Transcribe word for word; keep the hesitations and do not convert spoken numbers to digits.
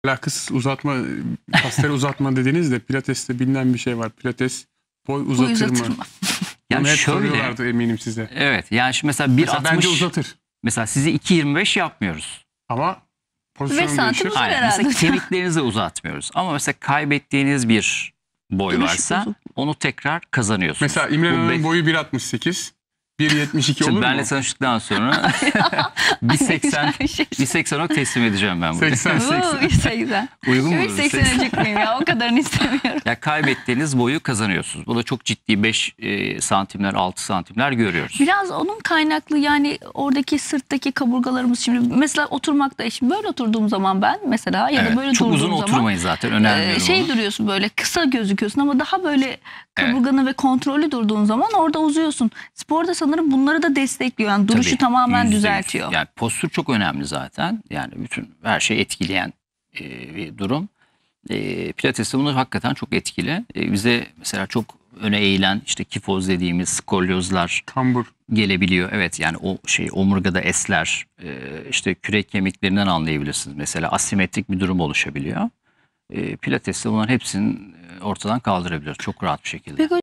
Alakasız uzatma, kasları uzatma dediğinizde pilateste bilinen bir şey var. Pilates boy uzatır, boy uzatır mı? mı? Yani hep şöyle, soruyorlardı eminim size. Evet, yani şimdi mesela bir altmış bence uzatır. Mesela sizi iki yirmi beş yapmıyoruz. Ama pozisyon değişir. Aynen, mesela kemiklerinizi uzatmıyoruz. Ama mesela kaybettiğiniz bir boy Duruş varsa bozuk. onu tekrar kazanıyorsunuz. Mesela İmren Hanım'ın boyu bir altmış sekiz. bir yetmiş iki olur mu? Benle tanıştıktan sonra bir seksen bir seksen teslim edeceğim ben bunu. seksen seksen. Uygun mu? üç seksene çıkmayayım ya, o kadarını istemiyorum. Ya kaybettiğiniz boyu kazanıyorsunuz. Bu da çok ciddi beş e, santimler altı santimler görüyoruz. Biraz onun kaynaklı, yani oradaki sırttaki kaburgalarımız, şimdi mesela oturmakta, şimdi böyle oturduğum zaman ben mesela ya evet, da böyle çok durduğum uzun zaman oturmayın zaten, önermiyorum e, şey onu. duruyorsun, böyle kısa gözüküyorsun ama daha böyle kaburganı evet. ve kontrollü durduğun zaman orada uzuyorsun. Sporda sanırım bunları da destekliyor. Yani duruşu Tabii, tamamen yüzde yüz. düzeltiyor. Yani postür çok önemli zaten. Yani bütün her şeyi etkileyen e, bir durum. E, Pilates'te bunu hakikaten çok etkili. E, bize mesela çok öne eğilen işte kifoz dediğimiz skolyozlar kambur gelebiliyor. Evet, yani o şey omurgada esler, e, işte kürek kemiklerinden anlayabilirsiniz. Mesela asimetrik bir durum oluşabiliyor. E, Pilates'te bunların hepsini ortadan kaldırabilir çok rahat bir şekilde. Peki